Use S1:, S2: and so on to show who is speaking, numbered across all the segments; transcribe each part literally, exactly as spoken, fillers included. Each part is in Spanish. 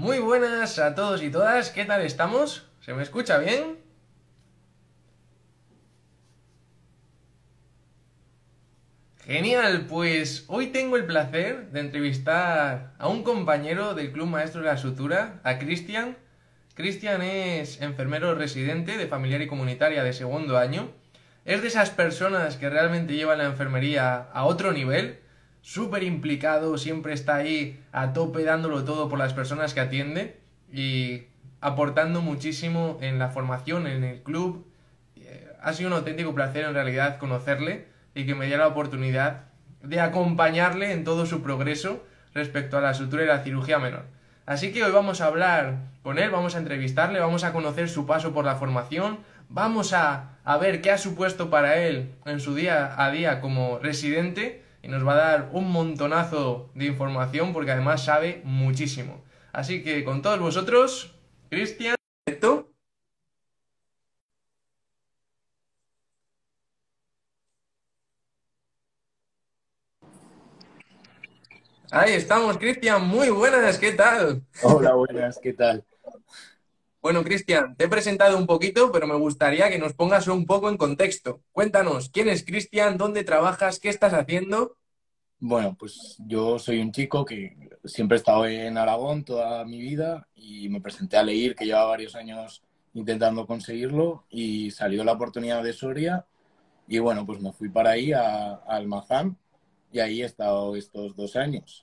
S1: Muy buenas a todos y todas, ¿qué tal estamos? ¿Se me escucha bien? Genial, pues hoy tengo el placer de entrevistar a un compañero del Club Maestro de la Sutura, a Cristian. Cristian es enfermero residente de familiar y comunitaria de segundo año. Es de esas personas que realmente llevan la enfermería a otro nivel, súper implicado, siempre está ahí a tope dándolo todo por las personas que atiende y aportando muchísimo en la formación, en el club. Ha sido un auténtico placer en realidad conocerle y que me diera la oportunidad de acompañarle en todo su progreso respecto a la sutura y la cirugía menor. Así que hoy vamos a hablar con él, vamos a entrevistarle, vamos a conocer su paso por la formación, vamos a, a ver qué ha supuesto para él en su día a día como residente y nos va a dar un montonazo de información porque además sabe muchísimo. Así que con todos vosotros, Cristian. Ahí estamos, Cristian, muy buenas, ¿qué tal?
S2: Hola, buenas, ¿qué tal?
S1: Bueno, Cristian, te he presentado un poquito, pero me gustaría que nos pongas un poco en contexto. Cuéntanos, ¿quién es Cristian? ¿Dónde trabajas? ¿Qué estás haciendo?
S2: Bueno, pues yo soy un chico que siempre he estado en Aragón toda mi vida y me presenté a Leir, que lleva varios años intentando conseguirlo y salió la oportunidad de Soria y bueno, pues me fui para ahí a, a Almazán y ahí he estado estos dos años.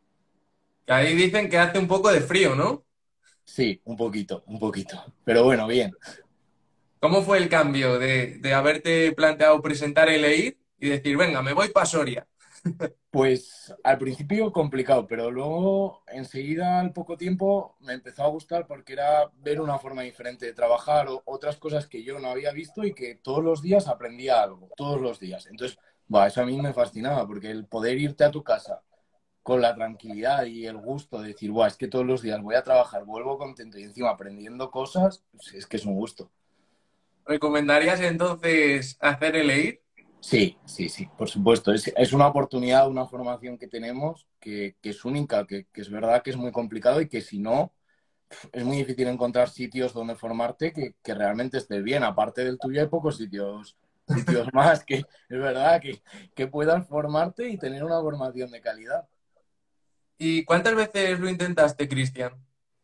S1: Que ahí dicen que hace un poco de frío, ¿no?
S2: Sí, un poquito, un poquito, pero bueno, bien.
S1: ¿Cómo fue el cambio de, de haberte planteado presentar el E I R y decir, venga, me voy para Soria?
S2: Pues al principio complicado, pero luego enseguida, al poco tiempo, me empezó a gustar porque era ver una forma diferente de trabajar o otras cosas que yo no había visto y que todos los días aprendía algo, todos los días. Entonces, bah, eso a mí me fascinaba porque el poder irte a tu casa con la tranquilidad y el gusto de decir, buah, es que todos los días voy a trabajar, vuelvo contento y encima aprendiendo cosas, pues es que es un gusto.
S1: ¿Recomendarías entonces hacer el E I R?
S2: Sí, sí, sí, por supuesto. Es, es una oportunidad, una formación que tenemos que, que es única, que, que es verdad que es muy complicado y que si no, es muy difícil encontrar sitios donde formarte que, que realmente esté bien. Aparte del tuyo hay pocos sitios, sitios más que es verdad que, que puedas formarte y tener una formación de calidad.
S1: ¿Y cuántas veces lo intentaste, Cristian?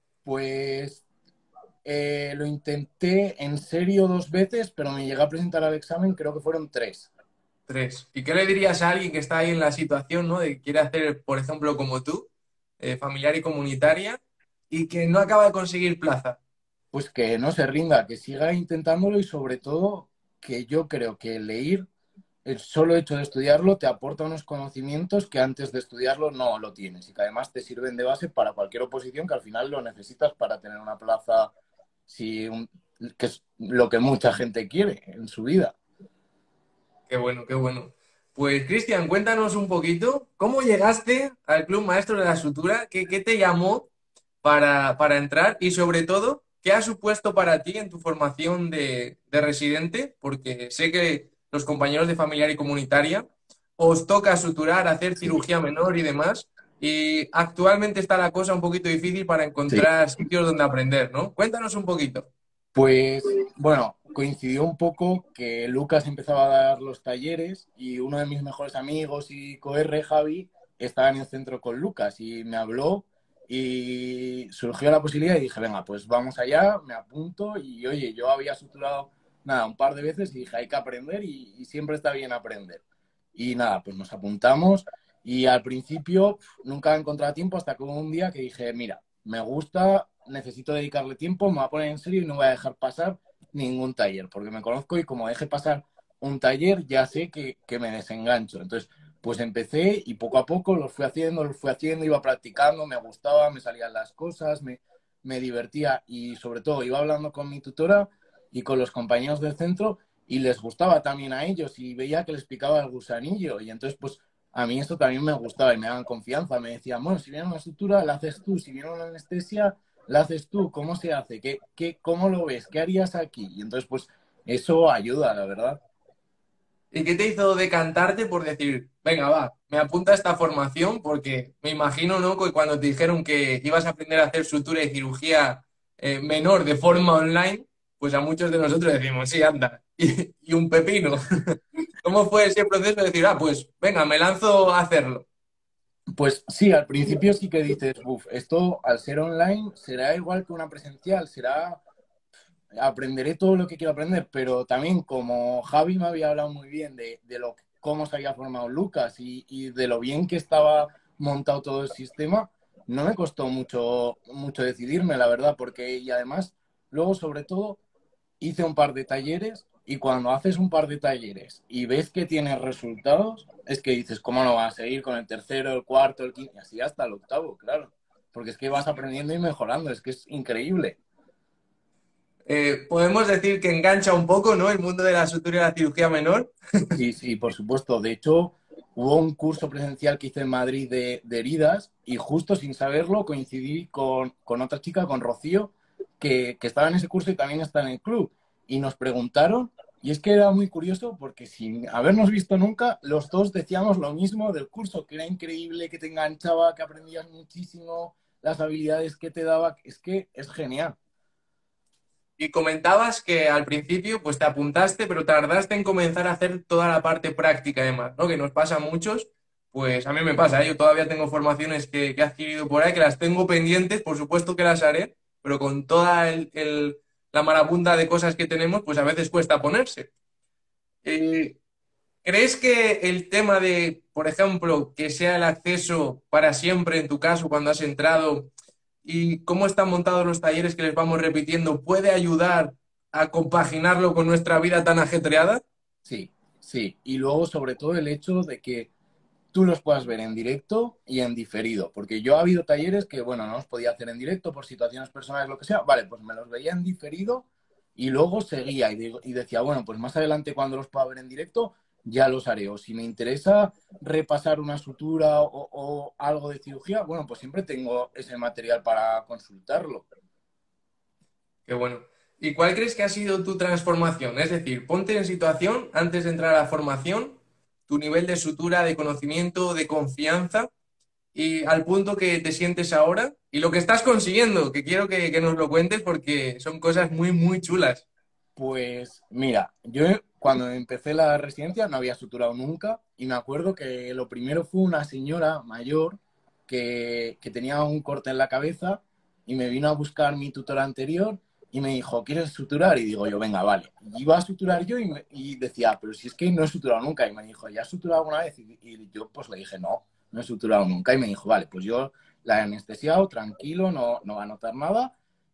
S2: Pues eh, lo intenté en serio dos veces, pero me llegué a presentar al examen, creo que fueron tres.
S1: Tres. ¿Y qué le dirías a alguien que está ahí en la situación, ¿no? De que quiere hacer, por ejemplo, como tú, eh, familiar y comunitaria, y que no acaba de conseguir plaza?
S2: Pues que no se rinda, que siga intentándolo y sobre todo que yo creo que leer, el solo hecho de estudiarlo te aporta unos conocimientos que antes de estudiarlo no lo tienes y que además te sirven de base para cualquier oposición que al final lo necesitas para tener una plaza, si un- que es lo que mucha gente quiere en su vida.
S1: Qué bueno, qué bueno. Pues, Cristian, cuéntanos un poquito, ¿cómo llegaste al Club Maestro de la Sutura? ¿Qué, qué te llamó para, para entrar? Y sobre todo, ¿qué ha supuesto para ti en tu formación de, de residente? Porque sé que los compañeros de familiar y comunitaria os toca suturar, hacer
S2: Sí,
S1: cirugía menor y demás. Y actualmente está la cosa un poquito difícil para
S2: sí.
S1: encontrar sitios donde aprender, ¿no? Cuéntanos un poquito.
S2: Pues bueno, coincidió un poco que Lucas empezaba a dar los talleres y uno de mis mejores amigos y coR, Javi, estaba en el centro con Lucas y me habló y surgió la posibilidad y dije, venga, pues vamos allá, me apunto y oye, yo había suturado nada, un par de veces y dije, hay que aprender y, y siempre está bien aprender. Y nada, pues nos apuntamos y al principio pf, nunca encontraba tiempo hasta que hubo un día que dije, mira, me gusta, necesito dedicarle tiempo, me voy a poner en serio y no voy a dejar pasar ningún taller, porque me conozco y como deje pasar un taller ya sé que, que me desengancho. Entonces, pues empecé y poco a poco lo fui haciendo, lo fui haciendo, iba practicando, me gustaba, me salían las cosas, me, me divertía y sobre todo iba hablando con mi tutora y con los compañeros del centro y les gustaba también a ellos y veía que les picaba el gusanillo y entonces pues a mí esto también me gustaba y me daban confianza, me decían, bueno, si viene una sutura, la haces tú, si viene una anestesia, la haces tú, ¿cómo se hace? ¿Qué, qué, cómo lo ves? ¿Qué harías aquí? Y entonces, pues, eso ayuda, la verdad.
S1: ¿Y qué te hizo decantarte por decir, venga, va, me apunta a esta formación porque me imagino, ¿no? Que cuando te dijeron que ibas a aprender a hacer sutura y cirugía eh, menor de forma online, pues a muchos de nosotros decimos, sí, anda, y, y un pepino. ¿Cómo fue ese proceso de decir, ah, pues venga, me lanzo a hacerlo?
S2: Pues sí, al principio sí que dices, uff, esto al ser online será igual que una presencial, será, aprenderé todo lo que quiero aprender, pero también como Javi me había hablado muy bien de, de lo, cómo se había formado Lucas y, y de lo bien que estaba montado todo el sistema, no me costó mucho, mucho decidirme, la verdad, porque y además, luego sobre todo, hice un par de talleres y cuando haces un par de talleres y ves que tienes resultados, es que dices, ¿cómo no vas a seguir con el tercero, el cuarto, el quinto, y así hasta el octavo, claro? Porque es que vas aprendiendo y mejorando, es que es increíble.
S1: Eh, podemos decir que engancha un poco, ¿no? El mundo de la sutura y la cirugía menor.
S2: Sí, sí, por supuesto. De hecho, hubo un curso presencial que hice en Madrid de, de heridas y justo sin saberlo coincidí con, con otra chica, con Rocío, que, que estaba en ese curso y también está en el club. Y nos preguntaron, y es que era muy curioso porque sin habernos visto nunca, los dos decíamos lo mismo del curso, que era increíble, que te enganchaba, que aprendías muchísimo, las habilidades que te daba. Es que es genial.
S1: Y comentabas que al principio pues te apuntaste, pero tardaste en comenzar a hacer toda la parte práctica además, ¿no? Que nos pasa a muchos, pues a mí me pasa, ¿eh? Yo todavía tengo formaciones que, que he adquirido por ahí, que las tengo pendientes, por supuesto que las haré, pero con toda el, el- la marabunda de cosas que tenemos, pues a veces cuesta ponerse. Eh, ¿Crees que el tema de, por ejemplo, que sea el acceso para siempre en tu caso cuando has entrado y cómo están montados los talleres que les vamos repitiendo puede ayudar a compaginarlo con nuestra vida tan ajetreada?
S2: Sí, sí. Y luego, sobre todo, el hecho de que tú los puedas ver en directo y en diferido. Porque yo ha habido talleres que, bueno, no los podía hacer en directo por situaciones personales, lo que sea. Vale, pues me los veía en diferido y luego seguía y, digo, y decía, bueno, pues más adelante cuando los pueda ver en directo, ya los haré. O si me interesa repasar una sutura o, o algo de cirugía, bueno, pues siempre tengo ese material para consultarlo.
S1: Qué bueno. ¿Y cuál crees que ha sido tu transformación? Es decir, ponte en situación antes de entrar a la formación, tu nivel de sutura, de conocimiento, de confianza y al punto que te sientes ahora y lo que estás consiguiendo, que quiero que, que nos lo cuentes porque son cosas muy, muy chulas.
S2: Pues mira, yo cuando empecé la residencia no había suturado nunca y me acuerdo que lo primero fue una señora mayor que, que tenía un corte en la cabeza y me vino a buscar mi tutor anterior y me dijo, ¿quieres suturar? Y digo yo, venga, vale. Y iba a suturar yo y, me- y decía, pero si es que no he suturado nunca. Y me dijo, ¿ya has suturado alguna vez? Y, y yo pues le dije, no, no he suturado nunca. Y me dijo, vale, pues yo la he anestesiado, tranquilo, no, no va a notar nada.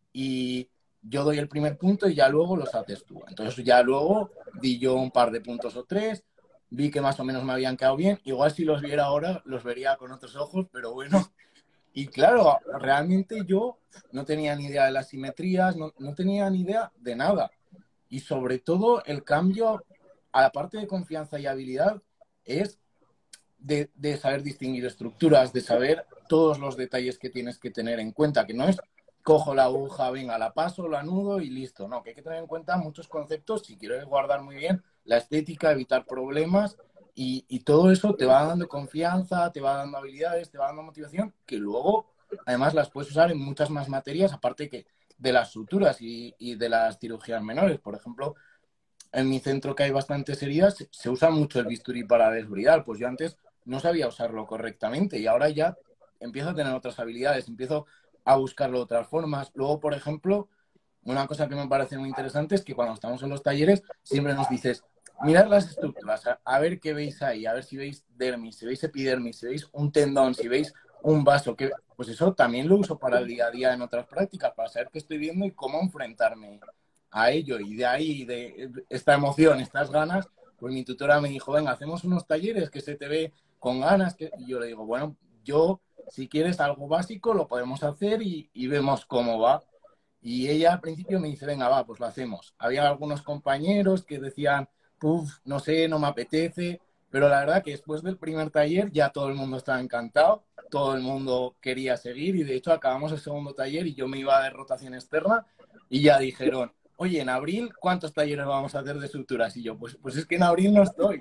S2: Y yo doy el primer punto y ya luego los haces tú. Entonces ya luego di yo un par de puntos o tres, vi que más o menos me habían quedado bien. Igual si los viera ahora, los vería con otros ojos, pero bueno. Y claro, realmente yo no tenía ni idea de las simetrías, no, no tenía ni idea de nada. Y sobre todo el cambio a la parte de confianza y habilidad es de, de, saber distinguir estructuras, de saber todos los detalles que tienes que tener en cuenta, que no es cojo la aguja, venga, la paso, la anudo y listo. No, que hay que tener en cuenta muchos conceptos si quieres guardar muy bien la estética, evitar problemas y, y todo eso te va dando confianza, te va dando habilidades, te va dando motivación, que luego además las puedes usar en muchas más materias, aparte que de las suturas y, y de las cirugías menores. Por ejemplo, en mi centro que hay bastantes heridas, se usa mucho el bisturí para desbridar. Pues yo antes no sabía usarlo correctamente y ahora ya empiezo a tener otras habilidades, empiezo a buscarlo de otras formas. Luego, por ejemplo, una cosa que me parece muy interesante es que cuando estamos en los talleres siempre nos dices, mirad las estructuras, a, a ver qué veis ahí, a ver si veis dermis, si veis epidermis, si veis un tendón, si veis un vaso, que pues eso también lo uso para el día a día en otras prácticas, para saber qué estoy viendo y cómo enfrentarme a ello. Y de ahí, de esta emoción, estas ganas, pues mi tutora me dijo, venga, hacemos unos talleres que se te ve con ganas. Que... Y yo le digo, bueno, yo, si quieres algo básico, lo podemos hacer y, y vemos cómo va. Y ella al principio me dice, venga, va, pues lo hacemos. Había algunos compañeros que decían, puff, no sé, no me apetece, pero la verdad que después del primer taller ya todo el mundo estaba encantado, todo el mundo quería seguir y de hecho acabamos el segundo taller y yo me iba de rotación externa y ya dijeron, oye, en abril, ¿cuántos talleres vamos a hacer de suturas? Y yo, pues, pues es que en abril no estoy.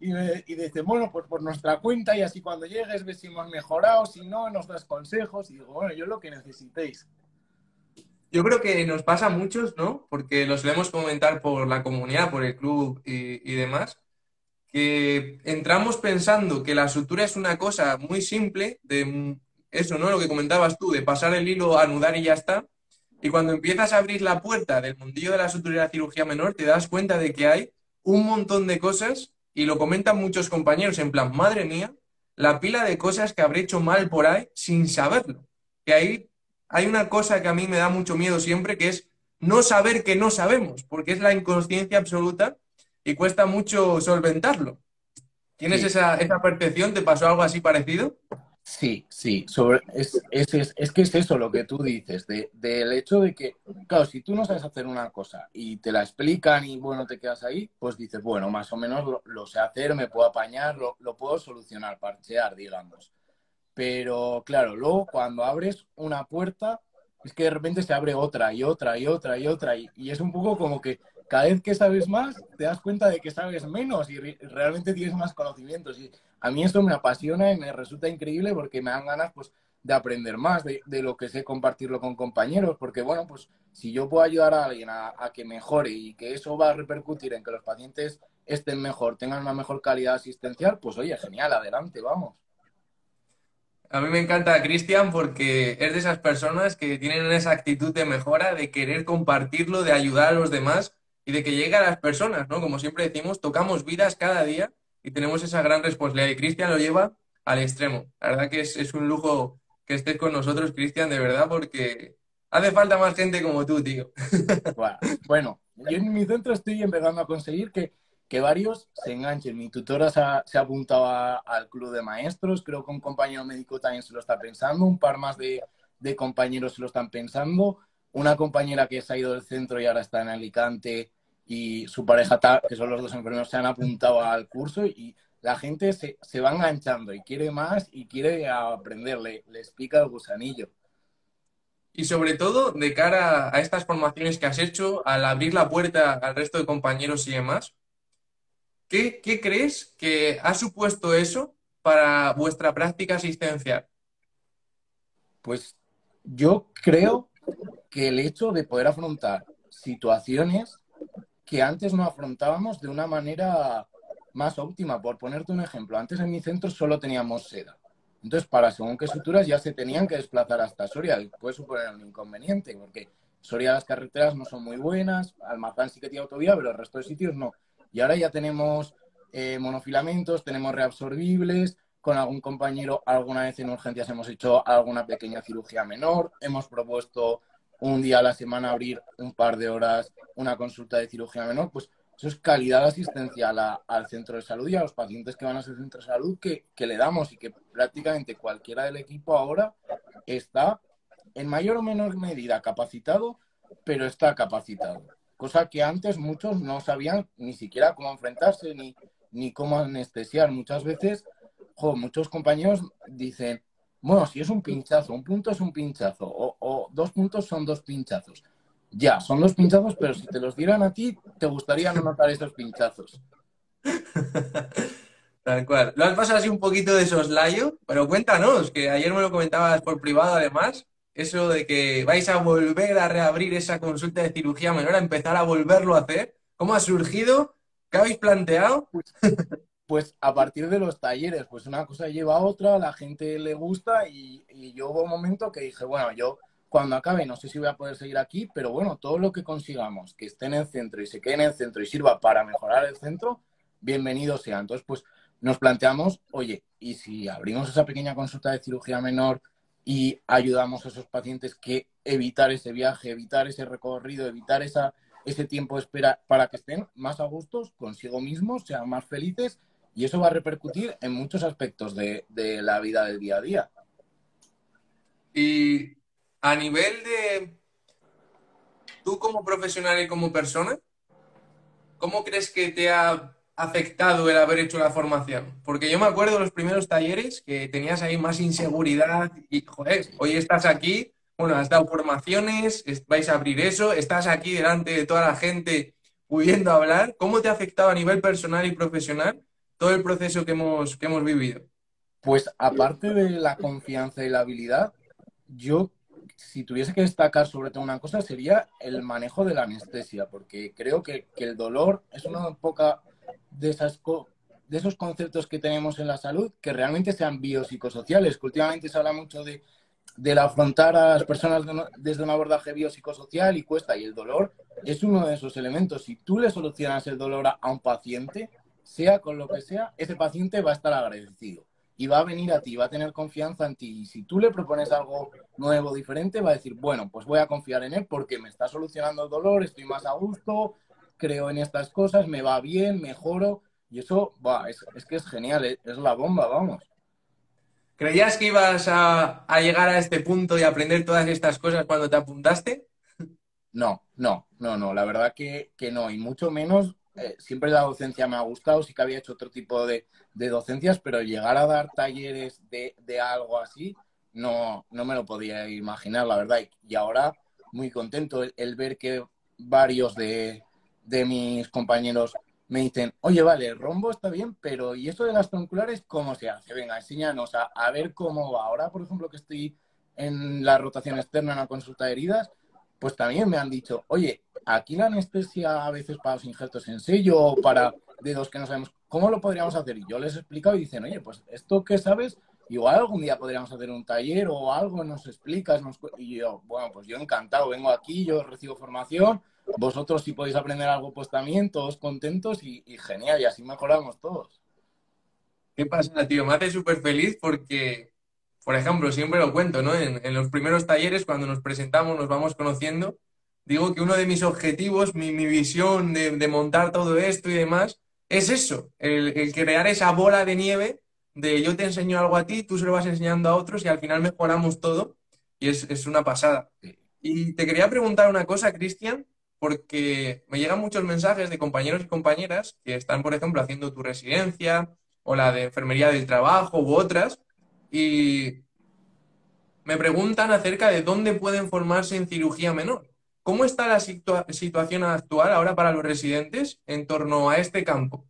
S2: y, me, y dice, bueno, pues por nuestra cuenta y así cuando llegues ves si hemos mejorado, si no, nos das consejos y digo, bueno, yo lo que necesitéis.
S1: Yo creo que nos pasa a muchos, ¿no? Porque lo solemos comentar por la comunidad, por el club y, y demás, que entramos pensando que la sutura es una cosa muy simple, de mm, eso, ¿no? Lo que comentabas tú, de pasar el hilo, anudar y ya está. Y cuando empiezas a abrir la puerta del mundillo de la sutura y la cirugía menor, te das cuenta de que hay un montón de cosas, y lo comentan muchos compañeros, en plan, madre mía, la pila de cosas que habré hecho mal por ahí sin saberlo. Que ahí hay una cosa que a mí me da mucho miedo siempre, que es no saber que no sabemos, porque es la inconsciencia absoluta y cuesta mucho solventarlo. ¿Tienes
S2: Sí,
S1: esa, esa percepción? ¿Te pasó algo así parecido?
S2: sí, sí. Sobre, es, es, es, es que es eso lo que tú dices, de, del hecho de que, claro, si tú no sabes hacer una cosa y te la explican y bueno, te quedas ahí, pues dices, bueno, más o menos lo, lo sé hacer, me puedo apañar, lo, lo puedo solucionar, parchear, digamos. Pero claro, luego cuando abres una puerta, es que de repente se abre otra y otra y otra y otra. Y, y es un poco como que cada vez que sabes más, te das cuenta de que sabes menos y re realmente tienes más conocimientos. Y a mí eso me apasiona y me resulta increíble porque me dan ganas pues, de aprender más, de, de lo que sé compartirlo con compañeros. Porque bueno, pues si yo puedo ayudar a alguien a, a que mejore y que eso va a repercutir en que los pacientes estén mejor, tengan una mejor calidad asistencial, pues oye, genial, adelante, vamos.
S1: A mí me encanta Cristian porque es de esas personas que tienen esa actitud de mejora, de querer compartirlo, de ayudar a los demás y de que llegue a las personas, ¿no? Como siempre decimos, tocamos vidas cada día y tenemos esa gran responsabilidad. Y Cristian lo lleva al extremo. La verdad que es, es un lujo que estés con nosotros, Cristian, de verdad, porque hace falta más gente como tú, tío.
S2: Bueno, yo en mi centro estoy empezando a conseguir que, que varios se enganchen. Mi tutora se ha, se ha apuntado a- al club de maestros, creo que un compañero médico también se lo está pensando, un par más de, de compañeros se lo están pensando, una compañera que se ha ido del centro y ahora está en Alicante y su pareja, ta- que son los dos enfermeros, se han apuntado al curso y la gente se, se va enganchando y quiere más y quiere aprender, le, les pica el gusanillo.
S1: Y sobre todo, de cara a estas formaciones que has hecho, al abrir la puerta al resto de compañeros y demás, ¿qué, qué crees que ha supuesto eso para vuestra práctica asistencial?
S2: Pues yo creo que el hecho de poder afrontar situaciones que antes no afrontábamos de una manera más óptima. Por ponerte un ejemplo, antes en mi centro solo teníamos seda. Entonces, para según qué suturas ya se tenían que desplazar hasta Soria. Y puede suponer un inconveniente, porque Soria las carreteras no son muy buenas, Almazán sí que tiene autovía, pero el resto de sitios no. Y ahora ya tenemos eh, monofilamentos, tenemos reabsorbibles, con algún compañero alguna vez en urgencias hemos hecho alguna pequeña cirugía menor, hemos propuesto un día a la semana abrir un par de horas una consulta de cirugía menor, pues eso es calidad asistencial a, al centro de salud y a los pacientes que van a ese centro de salud que, que le damos y que prácticamente cualquiera del equipo ahora está en mayor o menor medida capacitado, pero está capacitado. Cosa que antes muchos no sabían ni siquiera cómo enfrentarse ni, ni cómo anestesiar. Muchas veces, jo, muchos compañeros dicen, bueno, si es un pinchazo, un punto es un pinchazo, o, o dos puntos son dos pinchazos. Ya, son dos pinchazos, pero si te los dieran a ti, te gustaría no notar esos pinchazos.
S1: Tal cual. Lo has pasado así un poquito de soslayo, pero cuéntanos, que ayer me lo comentabas por privado además, eso de que vais a volver a reabrir esa consulta de cirugía menor, a empezar a volverlo a hacer. ¿Cómo ha surgido? ¿Qué habéis planteado?
S2: Pues, pues a partir de los talleres, pues una cosa lleva a otra, a la gente le gusta y, y yo hubo un momento que dije, bueno, yo cuando acabe no sé si voy a poder seguir aquí, pero bueno, todo lo que consigamos que esté en el centro y se quede en el centro y sirva para mejorar el centro, bienvenido sea. Entonces, pues nos planteamos, oye, ¿y si abrimos esa pequeña consulta de cirugía menor y ayudamos a esos pacientes que evitar ese viaje, evitar ese recorrido, evitar esa, ese tiempo de espera para que estén más a gustos consigo mismos, sean más felices y eso va a repercutir en muchos aspectos de, de la vida del día a día.
S1: Y a nivel de tú como profesional y como persona, ¿cómo crees que te ha afectado el haber hecho la formación? Porque yo me acuerdo de los primeros talleres que tenías ahí más inseguridad y, joder,
S2: Sí.
S1: hoy estás aquí, bueno, has dado formaciones, es- vais a abrir eso, estás aquí delante de toda la gente pudiendo hablar. ¿Cómo te ha afectado a nivel personal y profesional todo el proceso que hemos, que hemos vivido?
S2: Pues aparte de la confianza y la habilidad, yo, si tuviese que destacar sobre todo una cosa, sería el manejo de la anestesia, porque creo que, que el dolor es una poca de esas co- de esos conceptos que tenemos en la salud que realmente sean biopsicosociales, que últimamente se habla mucho de, del afrontar a las personas de una- desde un abordaje biopsicosocial y cuesta, y el dolor es uno de esos elementos. Si tú le solucionas el dolor a, a un paciente, sea con lo que sea, ese paciente va a estar agradecido y va a venir a ti, va a tener confianza en ti. Y si tú le propones algo nuevo, diferente, va a decir, bueno, pues voy a confiar en él porque me está solucionando el dolor, estoy más a gusto, creo en estas cosas, me va bien, mejoro. Y eso, va, es, es que es genial, es, es la bomba, vamos.
S1: ¿Creías que ibas a, a llegar a este punto y aprender todas estas cosas cuando te apuntaste?
S2: No, no, no, no, la verdad que, que no, y mucho menos, eh, siempre la docencia me ha gustado, sí que había hecho otro tipo de, de docencias, pero llegar a dar talleres de, de algo así, no, no me lo podía imaginar, la verdad, y, y ahora muy contento el, el ver que varios de, de mis compañeros me dicen, oye, vale, el rombo está bien, pero ¿y eso de las tronculares cómo se hace? Venga, enséñanos a, a ver cómo va. Ahora, por ejemplo, que estoy en la rotación externa en la consulta de heridas, pues también me han dicho, oye, aquí la anestesia a veces para los injertos en sello o para dedos que no sabemos, ¿cómo lo podríamos hacer? Y yo les he explicado y dicen, oye, pues esto que sabes, igual algún día podríamos hacer un taller o algo, nos explicas, nos... y yo, bueno, pues yo encantado, vengo aquí, yo recibo formación, vosotros si podéis aprender algo, pues también, todos contentos y, y genial, y así mejoramos todos.
S1: ¿Qué pasa, tío? Me hace súper feliz porque, por ejemplo, siempre lo cuento, ¿no? En, en los primeros talleres, cuando nos presentamos, nos vamos conociendo, digo que uno de mis objetivos, mi, mi visión de, de montar todo esto y demás, es eso, el, el crear esa bola de nieve de yo te enseño algo a ti, tú se lo vas enseñando a otros y al final mejoramos todo y es, es una pasada.
S2: Sí.
S1: Y te quería preguntar una cosa, Cristian, porque me llegan muchos mensajes de compañeros y compañeras que están, por ejemplo, haciendo tu residencia o la de enfermería del trabajo u otras, y me preguntan acerca de dónde pueden formarse en cirugía menor. ¿Cómo está la situa- situación actual ahora para los residentes en torno a este campo?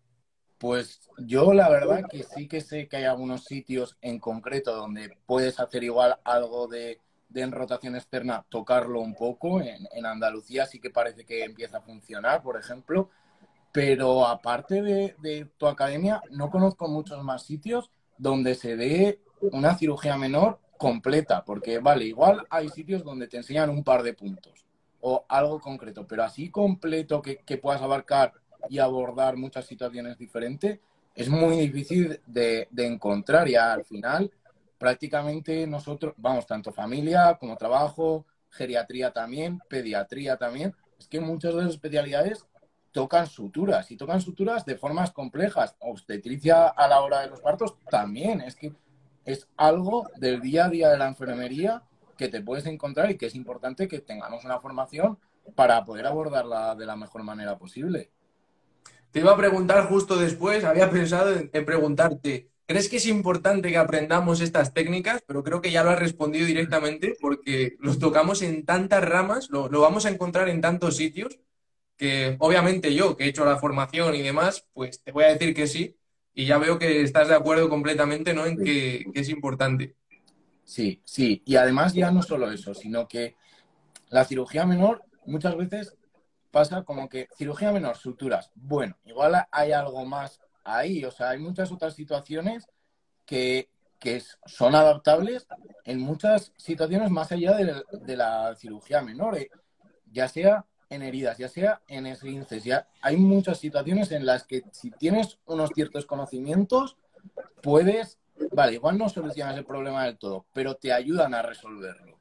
S2: Pues yo la verdad que sí que sé que hay algunos sitios en concreto donde puedes hacer igual algo de, de en rotación externa, tocarlo un poco. En, en Andalucía sí que parece que empieza a funcionar, por ejemplo, pero aparte de, de tu academia, no conozco muchos más sitios donde se dé una cirugía menor completa, porque vale, igual hay sitios donde te enseñan un par de puntos o algo concreto, pero así completo que, que puedas abarcar y abordar muchas situaciones diferentes, es muy difícil de, de encontrar y al final prácticamente nosotros, vamos, tanto familia como trabajo, geriatría también, pediatría también, es que muchas de las especialidades tocan suturas y tocan suturas de formas complejas. Obstetricia a la hora de los partos también. Es que es algo del día a día de la enfermería que te puedes encontrar y que es importante que tengamos una formación para poder abordarla de la mejor manera posible.
S1: Te iba a preguntar justo después, había pensado en, en preguntarte, ¿crees que es importante que aprendamos estas técnicas? Pero creo que ya lo has respondido directamente porque los tocamos en tantas ramas, lo, lo vamos a encontrar en tantos sitios que obviamente yo, que he hecho la formación y demás, pues te voy a decir que sí, y ya veo que estás de acuerdo completamente, ¿no? En que, que es importante.
S2: Sí, sí. Y además ya no solo eso, sino que la cirugía menor muchas veces pasa como que cirugía menor, suturas. Bueno, igual hay algo más ahí. O sea, hay muchas otras situaciones que, que son adaptables en muchas situaciones más allá de, de la cirugía menor, eh, ya sea en heridas, ya sea en esguinces. Ya hay muchas situaciones en las que si tienes unos ciertos conocimientos, puedes, vale, igual no solucionas el problema del todo, pero te ayudan a resolverlo.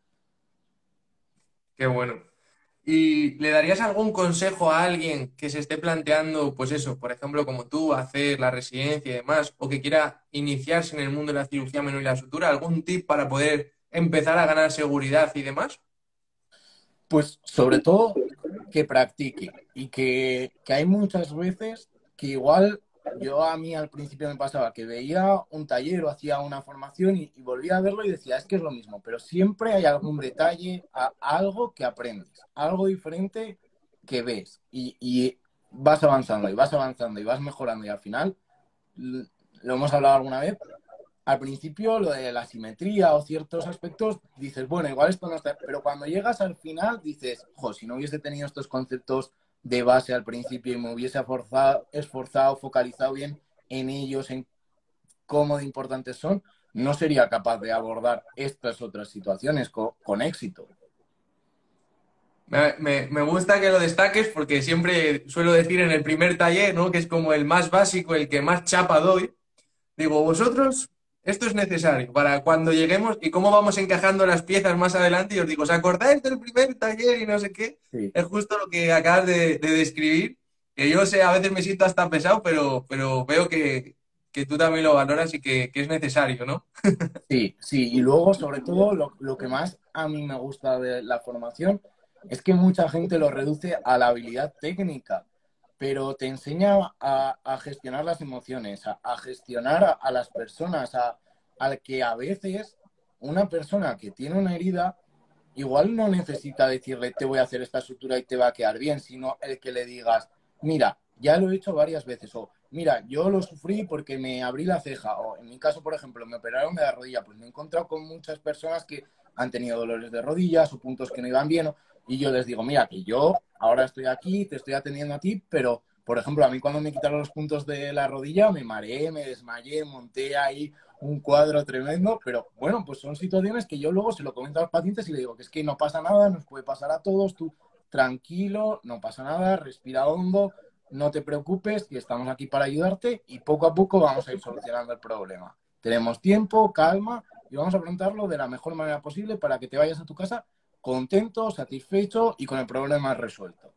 S1: Qué bueno. ¿Y le darías algún consejo a alguien que se esté planteando, pues eso, por ejemplo, como tú, hacer la residencia y demás, o que quiera iniciarse en el mundo de la cirugía menor y la sutura? ¿Algún tip para poder empezar a ganar seguridad y demás?
S2: Pues sobre todo que practique y que, que hay muchas veces que igual yo a mí al principio me pasaba que veía un taller o hacía una formación y, y volvía a verlo y decía, es que es lo mismo, pero siempre hay algún detalle, a, algo que aprendes, algo diferente que ves y, y vas avanzando y vas avanzando y vas mejorando y al final lo hemos hablado alguna vez, al principio lo de la simetría o ciertos aspectos, dices, bueno, igual esto no está, pero cuando llegas al final dices, jo, si no hubiese tenido estos conceptos de base al principio y me hubiese forzado, esforzado, focalizado bien en ellos, en cómo de importantes son, no sería capaz de abordar estas otras situaciones con, con éxito.
S1: Me, me- me gusta que lo destaques porque siempre suelo decir en el primer taller, ¿no? Que es como el más básico, el que más chapa doy. Digo, vosotros, esto es necesario para cuando lleguemos y cómo vamos encajando las piezas más adelante. Y os digo, ¿os acordáis del primer taller y no sé qué?
S2: Sí,
S1: Es justo lo que acabas de, de describir. Que yo sé, a veces me siento hasta pesado, pero, pero veo que, que tú también lo valoras y que, que es necesario, ¿no?
S2: sí, sí. Y luego, sobre todo, lo, lo que más a mí me gusta de la formación es que mucha gente lo reduce a la habilidad técnica, pero te enseña a, a gestionar las emociones, a, a gestionar a, a las personas, a, al que a veces una persona que tiene una herida igual no necesita decirle te voy a hacer esta sutura y te va a quedar bien, sino el que le digas, mira, ya lo he hecho varias veces, o mira, yo lo sufrí porque me abrí la ceja, o en mi caso, por ejemplo, me operaron de la rodilla, pues me he encontrado con muchas personas que han tenido dolores de rodillas o puntos que no iban bien, y yo les digo, mira, que yo ahora estoy aquí, te estoy atendiendo a ti, pero, por ejemplo, a mí cuando me quitaron los puntos de la rodilla, me mareé, me desmayé, monté ahí un cuadro tremendo, pero bueno, pues son situaciones que yo luego se lo comento a los pacientes y le digo que es que no pasa nada, nos puede pasar a todos, tú tranquilo, no pasa nada, respira hondo, no te preocupes, que estamos aquí para ayudarte y poco a poco vamos a ir solucionando el problema. Tenemos tiempo, calma y vamos a afrontarlo de la mejor manera posible para que te vayas a tu casa contento, satisfecho y con el problema resuelto.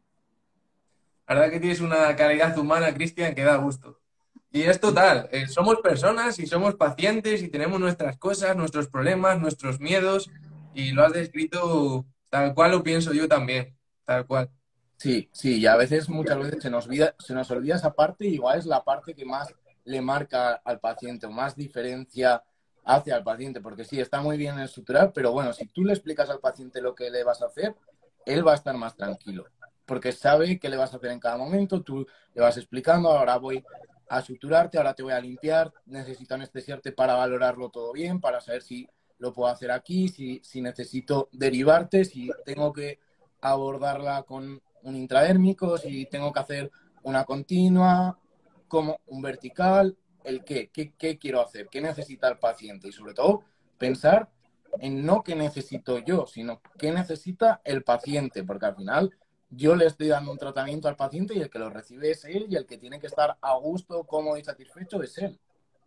S1: La verdad que tienes una calidad humana, Cristian, que da gusto. Y es total, eh, somos personas y somos pacientes y tenemos nuestras cosas, nuestros problemas, nuestros miedos, y lo has descrito tal cual lo pienso yo también, tal cual.
S2: Sí, sí, y a veces, muchas veces se nos olvida, se nos olvida esa parte y igual es la parte que más le marca al paciente o más diferencia hace al paciente, porque sí, está muy bien estructurar, pero bueno, si tú le explicas al paciente lo que le vas a hacer, él va a estar más tranquilo, porque sabe qué le vas a hacer en cada momento, tú le vas explicando, ahora voy a suturarte, ahora te voy a limpiar, necesito anestesiarte para valorarlo todo bien, para saber si lo puedo hacer aquí, si, si necesito derivarte, si tengo que abordarla con un intradérmico, si tengo que hacer una continua, como un vertical, el qué, qué, qué quiero hacer, qué necesita el paciente y sobre todo pensar en no qué necesito yo, sino qué necesita el paciente, porque al final yo le estoy dando un tratamiento al paciente y el que lo recibe es él y el que tiene que estar a gusto, cómodo y satisfecho es él.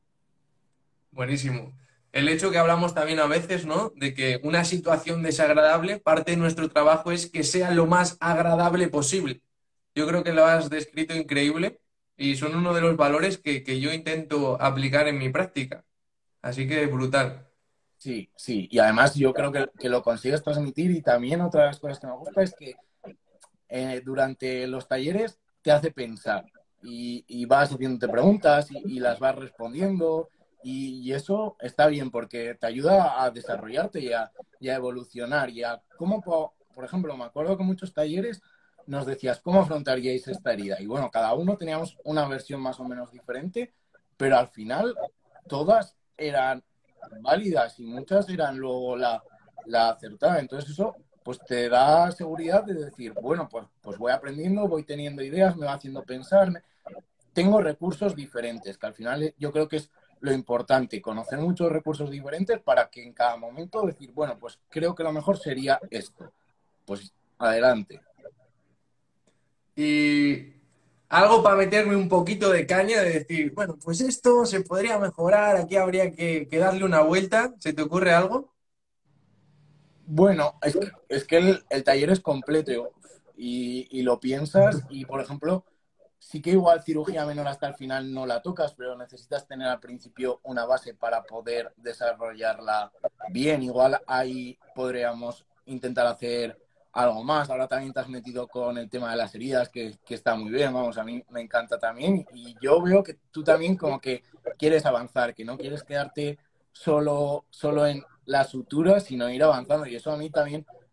S1: Buenísimo. El hecho que hablamos también a veces, ¿no? De que una situación desagradable, parte de nuestro trabajo es que sea lo más agradable posible. Yo creo que lo has descrito increíble y son uno de los valores que, que yo intento aplicar en mi práctica. Así que brutal.
S2: Sí, sí, y además yo creo que, que lo consigues transmitir y también otra de las cosas que me gusta es que eh, durante los talleres te hace pensar y, y vas haciéndote preguntas y, y, las vas respondiendo y, y, eso está bien porque te ayuda a desarrollarte y a, y a evolucionar y a cómo, por ejemplo, me acuerdo que en muchos talleres nos decías cómo afrontaríais esta herida y bueno, cada uno teníamos una versión más o menos diferente, pero al final todas eran válidas y muchas eran luego la, la acertada, entonces eso pues te da seguridad de decir, bueno, pues, pues voy aprendiendo, voy teniendo ideas, me va haciendo pensar, tengo recursos diferentes, que al final yo creo que es lo importante, conocer muchos recursos diferentes para que en cada momento decir, bueno, pues creo que lo mejor sería esto. Pues adelante.
S1: Y algo para meterme un poquito de caña, de decir, bueno, pues esto se podría mejorar, aquí habría que, que darle una vuelta. ¿Se te ocurre algo?
S2: Bueno, es que, es que el, el taller es completo y, y lo piensas y, por ejemplo, sí que igual cirugía menor hasta el final no la tocas, pero necesitas tener al principio una base para poder desarrollarla bien. Igual ahí podríamos intentar hacer algo más. Ahora también te has metido con el tema de las heridas, que, que está muy bien, vamos, a mí me encanta también. Y yo veo que tú también como que quieres avanzar, que no quieres quedarte solo, solo en la sutura, sino ir avanzando. Y eso a mí también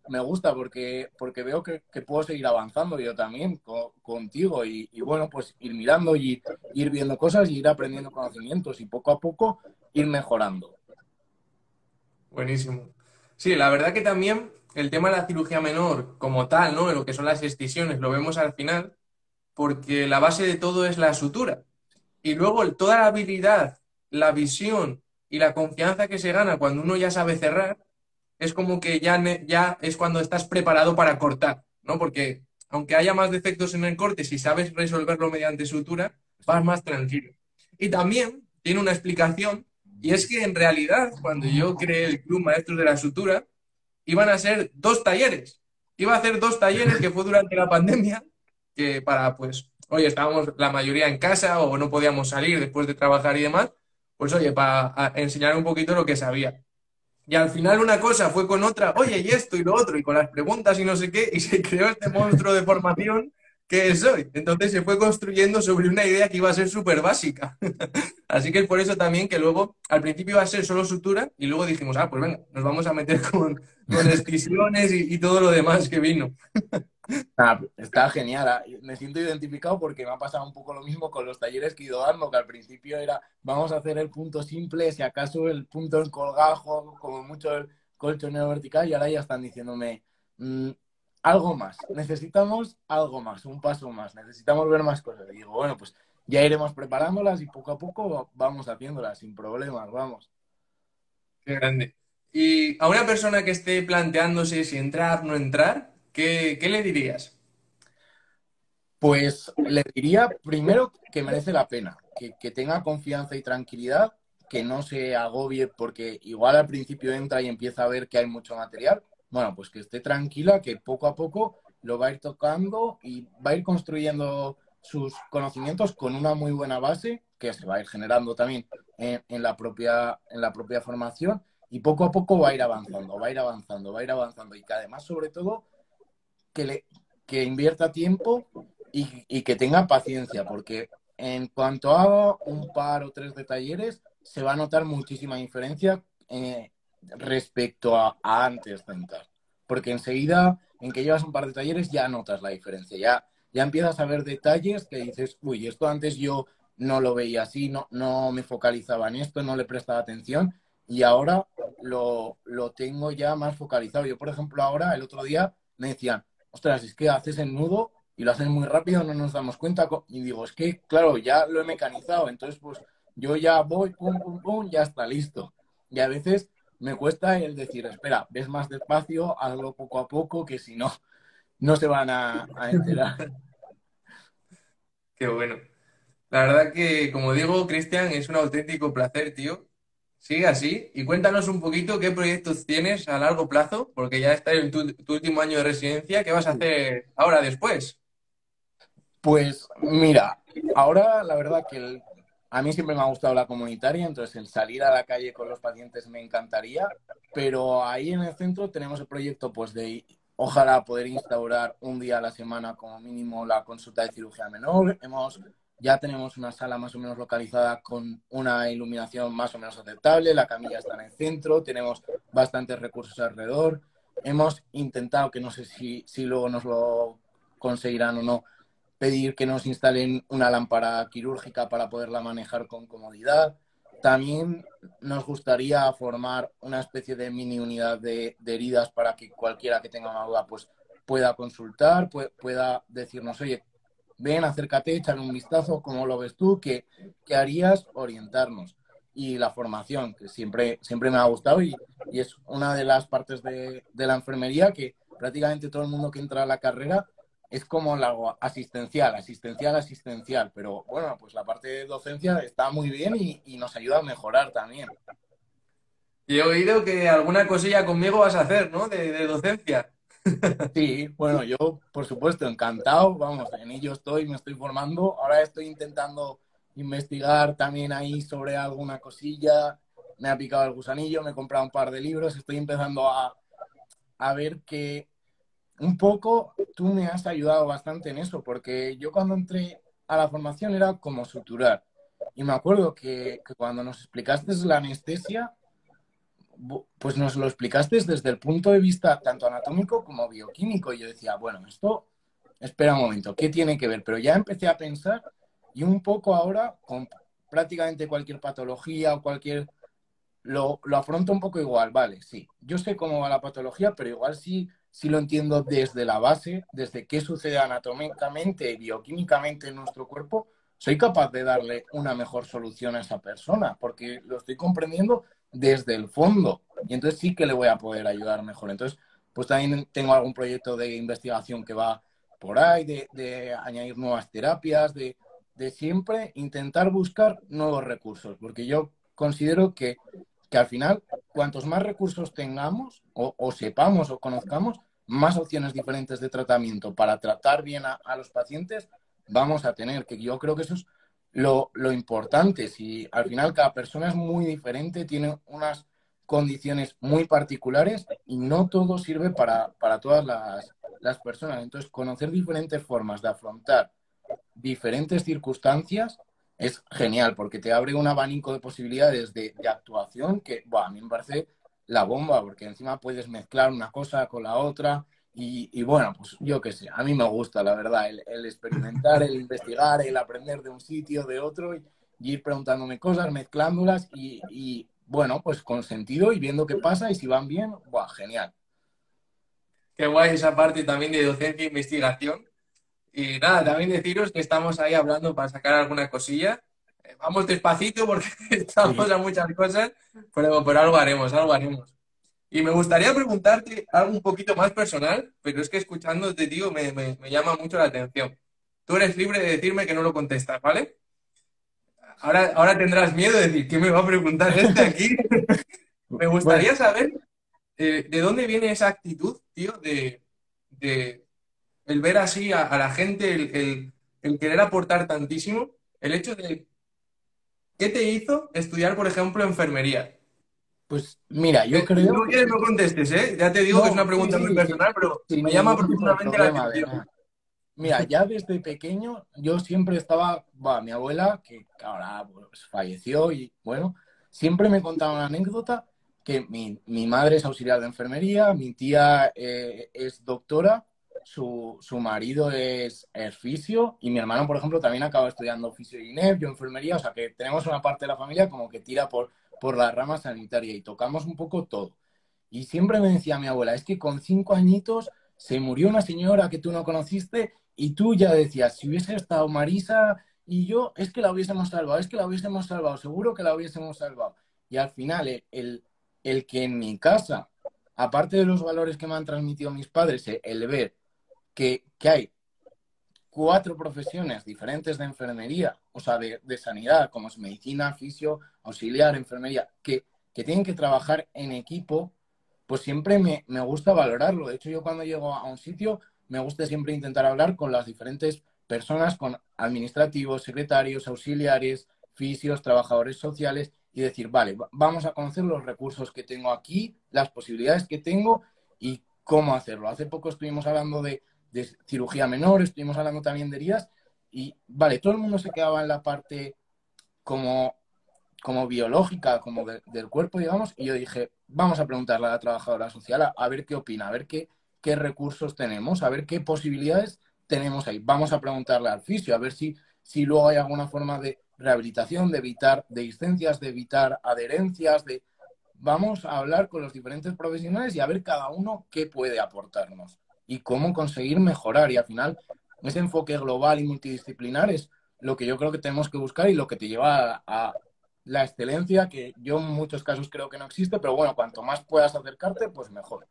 S2: me gusta porque, porque veo que, que puedo seguir avanzando yo también co- contigo y, y, bueno, pues ir mirando y ir viendo cosas y ir aprendiendo conocimientos y poco a poco ir mejorando.
S1: Buenísimo. Sí, la verdad que también el tema de la cirugía menor como tal, ¿no? Lo que son las excisiones, lo vemos al final, porque la base de todo es la sutura. Y luego el- toda la habilidad, la visión y la confianza que se gana cuando uno ya sabe cerrar, es como que ya, ne- ya es cuando estás preparado para cortar, ¿no? Porque aunque haya más defectos en el corte, si sabes resolverlo mediante sutura, vas más tranquilo. Y también tiene una explicación, y es que en realidad, cuando yo creé el Club Maestros de la Sutura, iban a ser dos talleres. Iba a hacer dos talleres que fue durante la pandemia, que para, pues, oye, estábamos la mayoría en casa o no podíamos salir después de trabajar y demás, pues, oye, para a- enseñar un poquito lo que sabía. Y al final una cosa fue con otra, oye, y esto y lo otro, y con las preguntas y no sé qué, y se creó este monstruo de formación que es hoy. Entonces se fue construyendo sobre una idea que iba a ser súper básica. Así que es por eso también que luego, al principio iba a ser solo sutura, y luego dijimos, ah, pues venga, nos vamos a meter con, con excisiones y, y todo lo demás que vino.
S2: Ah, está genial. ah, Me siento identificado porque me ha pasado un poco lo mismo con los talleres que he ido dando, que al principio era, vamos a hacer el punto simple, si acaso el punto en colgajo, como mucho el colchoneo vertical, y ahora ya están diciéndome "Mm, algo más, necesitamos algo más, un paso más, necesitamos ver más cosas". Y digo, bueno, pues ya iremos preparándolas y poco a poco vamos haciéndolas sin problemas, vamos.
S1: Qué grande. Y a una persona que esté planteándose si entrar o no entrar, ¿qué, qué le dirías?
S2: Pues le diría primero que merece la pena, que, que tenga confianza y tranquilidad, que no se agobie porque igual al principio entra y empieza a ver que hay mucho material. Bueno, pues que esté tranquila, que poco a poco lo va a ir tocando y va a ir construyendo sus conocimientos con una muy buena base que se va a ir generando también en, en la propia, en la propia formación y poco a poco va a ir avanzando, va a ir avanzando, va a ir avanzando y que además sobre todo que, le, que invierta tiempo y, y, que tenga paciencia, porque en cuanto haga un par o tres de talleres, se va a notar muchísima diferencia eh, respecto a, a antes de entrar. Porque enseguida, en que llevas un par de talleres, ya notas la diferencia. Ya, ya empiezas a ver detalles que dices, uy, esto antes yo no lo veía así, no, no me focalizaba en esto, no le prestaba atención y ahora lo, lo tengo ya más focalizado. Yo, por ejemplo, ahora, el otro día, me decían, ostras, es que haces el nudo y lo haces muy rápido, no nos damos cuenta. Y digo, es que, claro, ya lo he mecanizado, entonces pues yo ya voy, pum, pum, pum, ya está listo. Y a veces me cuesta el decir, espera, ves más despacio, hazlo poco a poco, que si no, no se van a, a enterar.
S1: Qué bueno. La verdad que, como digo, Cristian, es un auténtico placer, tío. Sigue así y cuéntanos un poquito qué proyectos tienes a largo plazo, porque ya estás en tu, tu último año de residencia. ¿Qué vas a hacer ahora después?
S2: Pues mira, ahora la verdad que el- a mí siempre me ha gustado la comunitaria, entonces el salir a la calle con los pacientes me encantaría, pero ahí en el centro tenemos el proyecto pues de ojalá poder instaurar un día a la semana como mínimo la consulta de cirugía menor. Hemos, ya tenemos una sala más o menos localizada con una iluminación más o menos aceptable, la camilla está en el centro, tenemos bastantes recursos alrededor. Hemos intentado, que no sé si, si luego nos lo conseguirán o no, pedir que nos instalen una lámpara quirúrgica para poderla manejar con comodidad. También nos gustaría formar una especie de mini unidad de, de heridas para que cualquiera que tenga una duda pues, pueda consultar, pu pueda decirnos, oye, ven, acércate, échale un vistazo, ¿cómo lo ves tú? ¿Qué, qué harías? Orientarnos. Y la formación, que siempre, siempre me ha gustado y, y es una de las partes de, de la enfermería que prácticamente todo el mundo que entra a la carrera es como la asistencial, asistencial, asistencial, pero bueno, pues la parte de docencia está muy bien y, y nos ayuda a mejorar también.
S1: Y he oído que alguna cosilla conmigo vas a hacer, ¿no? De, de docencia.
S2: Sí, bueno, yo por supuesto encantado, vamos, en ello estoy, me estoy formando, ahora estoy intentando investigar también ahí sobre alguna cosilla, me ha picado el gusanillo, me he comprado un par de libros, estoy empezando a, a ver que un poco tú me has ayudado bastante en eso, porque yo cuando entré a la formación era como suturar. Y me acuerdo que, que cuando nos explicaste la anestesia, pues nos lo explicaste desde el punto de vista tanto anatómico como bioquímico. Y yo decía, bueno, esto, espera un momento, ¿qué tiene que ver? Pero ya empecé a pensar y un poco ahora con prácticamente cualquier patología o cualquier... Lo, lo afronto un poco igual, vale, sí. Yo sé cómo va la patología, pero igual sí, sí lo entiendo desde la base, desde qué sucede anatómicamente y bioquímicamente en nuestro cuerpo, soy capaz de darle una mejor solución a esa persona, porque lo estoy comprendiendo desde el fondo. Y entonces sí que le voy a poder ayudar mejor. Entonces, pues también tengo algún proyecto de investigación que va por ahí, de, de añadir nuevas terapias, de, de siempre intentar buscar nuevos recursos, porque yo considero que que al final, cuantos más recursos tengamos o, o sepamos o conozcamos, más opciones diferentes de tratamiento para tratar bien a, a los pacientes vamos a tener, que yo creo que eso es lo, lo importante. Si al final cada persona es muy diferente, tiene unas condiciones muy particulares y no todo sirve para, para todas las, las personas. Entonces, conocer diferentes formas de afrontar diferentes circunstancias es genial porque te abre un abanico de posibilidades de, de actuación que buah, a mí me parece la bomba porque encima puedes mezclar una cosa con la otra y, y bueno, pues yo qué sé, a mí me gusta la verdad el, el experimentar, el investigar, el aprender de un sitio, de otro y, y ir preguntándome cosas, mezclándolas y, y bueno, pues con sentido y viendo qué pasa y si van bien, buah, genial.
S1: Qué guay esa parte también de docencia e investigación. Y nada, también deciros que estamos ahí hablando para sacar alguna cosilla. Eh, Vamos despacito porque estamos
S2: Sí,
S1: a muchas cosas, pero, pero algo haremos, algo haremos. Y me gustaría preguntarte algo un poquito más personal, pero es que escuchándote, tío, me, me, me llama mucho la atención. Tú eres libre de decirme que no lo contestas, ¿vale? Ahora, ahora tendrás miedo de decir, ¿qué me va a preguntar este aquí? Me
S2: bueno,
S1: gustaría saber eh, de dónde viene esa actitud, tío, de, de el ver así a, a la gente, el, el- el querer aportar tantísimo, el hecho de, ¿qué te hizo estudiar, por ejemplo, enfermería?
S2: pues mira, yo
S1: Eh, si no
S2: creo,
S1: quieres, no contestes, ¿eh? Ya te digo que es una
S2: no, sí,
S1: pregunta muy
S2: sí, sí,
S1: personal, pero
S2: sin
S1: me llama
S2: ningún tipo de
S1: profundamente la
S2: problema,
S1: atención.
S2: además. Mira, ya desde pequeño yo siempre estaba, va, mi abuela, que ahora pues, falleció y bueno, siempre me contaba una anécdota que mi, mi madre es auxiliar de enfermería, mi tía eh, es doctora, su, su marido es, es fisio y mi hermano, por ejemplo, también acaba estudiando fisio y INEF, yo enfermería, o sea que tenemos una parte de la familia como que tira por, por la rama sanitaria y tocamos un poco todo. Y siempre me decía mi abuela, es que con cinco añitos se murió una señora que tú no conociste y tú ya decías, si hubiese estado Marisa y yo, es que la hubiésemos salvado, es que la hubiésemos salvado, seguro que la hubiésemos salvado. Y al final, el, el, el que en mi casa, aparte de los valores que me han transmitido mis padres, el ver que, que hay cuatro profesiones diferentes de enfermería, o sea, de, de sanidad, como es medicina, fisio, auxiliar, enfermería, que, que tienen que trabajar en equipo, pues siempre me, me gusta valorarlo. De hecho, yo cuando llego a un sitio, me gusta siempre intentar hablar con las diferentes personas, con administrativos, secretarios, auxiliares, fisios, trabajadores sociales, y decir, vale, vamos a conocer los recursos que tengo aquí, las posibilidades que tengo y cómo hacerlo. Hace poco estuvimos hablando de de cirugía menor, estuvimos hablando también de heridas y vale, todo el mundo se quedaba en la parte como, como biológica, como de, del cuerpo, digamos, y yo dije, vamos a preguntarle a la trabajadora social a, a ver qué opina, a ver qué, qué recursos tenemos, a ver qué posibilidades tenemos ahí. Vamos a preguntarle al fisio, a ver si, si luego hay alguna forma de rehabilitación, de evitar dehiscencias, de evitar adherencias, de... Vamos a hablar con los diferentes profesionales y a ver cada uno qué puede aportarnos y cómo conseguir mejorar. Y al final, ese enfoque global y multidisciplinar es lo que yo creo que tenemos que buscar y lo que te lleva a, a la excelencia, que yo en muchos casos creo que no existe, pero bueno, cuanto más puedas acercarte, pues mejor.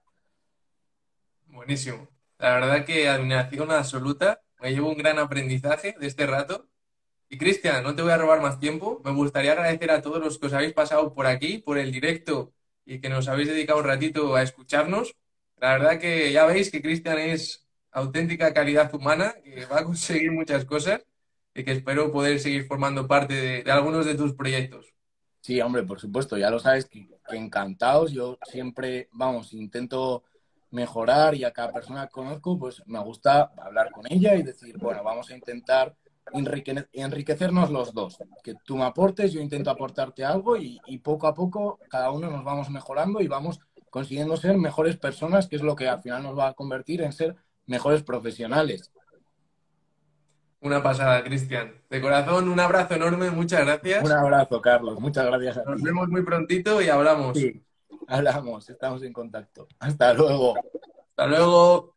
S1: Buenísimo. La verdad que admiración absoluta. Me llevo un gran aprendizaje de este rato. Y Cristian, no te voy a robar más tiempo. Me gustaría agradecer a todos los que os habéis pasado por aquí, por el directo y que nos habéis dedicado un ratito a escucharnos. La verdad que ya veis que Cristian es auténtica calidad humana, que va a conseguir muchas cosas y que espero poder seguir formando parte de, de algunos de tus proyectos.
S2: Sí, hombre, por supuesto, ya lo sabes que, que encantados. Yo siempre, vamos, intento mejorar y a cada persona que conozco, pues me gusta hablar con ella y decir, bueno, vamos a intentar enrique- enriquecernos los dos. Que tú me aportes, yo intento aportarte algo y, y poco a poco cada uno nos vamos mejorando y vamos consiguiendo ser mejores personas, que es lo que al final nos va a convertir en ser mejores profesionales.
S1: Una pasada, Cristian. De corazón, un abrazo enorme, muchas
S2: Un
S1: gracias.
S2: abrazo, Carlos. Muchas gracias a
S1: Nos
S2: ti.
S1: vemos muy prontito y hablamos.
S2: Sí, hablamos, estamos en contacto. Hasta luego.
S1: Hasta luego.